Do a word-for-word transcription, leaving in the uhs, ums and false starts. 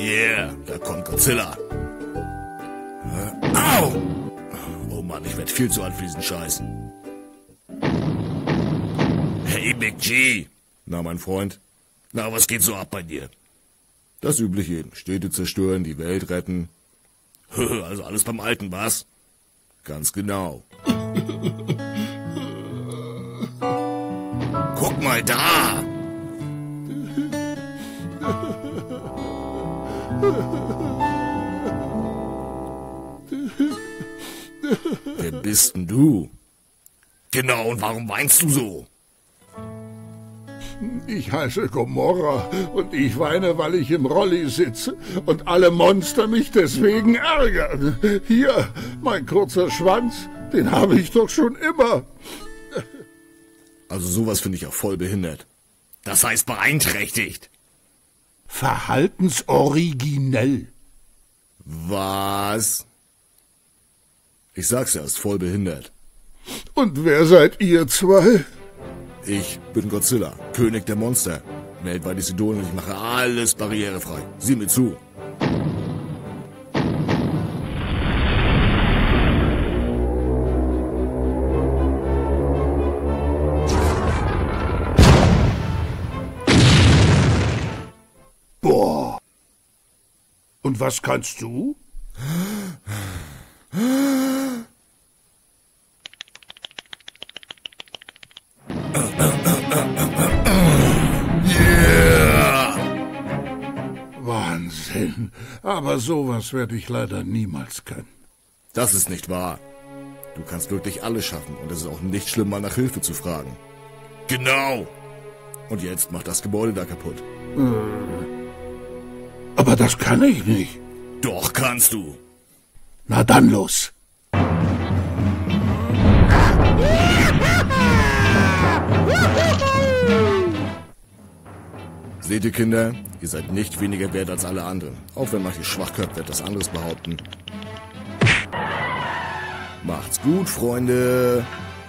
Yeah, da kommt Godzilla. Äh, au! Oh Mann, ich werd viel zu alt für diesen Scheiß. Hey, Big G. Na, mein Freund. Na, was geht so ab bei dir? Das Übliche. Städte zerstören, die Welt retten. Also alles beim Alten, was? Ganz genau. Guck mal da! Wer bist denn du? Genau, und warum weinst du so? Ich heiße Gomorra und ich weine, weil ich im Rolli sitze und alle Monster mich deswegen ärgern. Hier, mein kurzer Schwanz, den habe ich doch schon immer. Also sowas finde ich auch voll behindert. Das heißt beeinträchtigt. Verhaltensoriginell. Was? Ich sag's ja, ist voll behindert. Und wer seid ihr zwei? Ich bin Godzilla, König der Monster. Weltweites Idol und ich mache alles barrierefrei. Sieh mir zu. Boah. Und was kannst du? Yeah! Wahnsinn. Aber sowas werde ich leider niemals können. Das ist nicht wahr. Du kannst wirklich alles schaffen und es ist auch nicht schlimm, mal nach Hilfe zu fragen. Genau! Und jetzt mach das Gebäude da kaputt. Aber das kann ich nicht. Doch kannst du. Na dann los. Seht ihr, Kinder? Ihr seid nicht weniger wert als alle anderen. Auch wenn manche Schwachköpfe etwas anderes behaupten. Macht's gut, Freunde.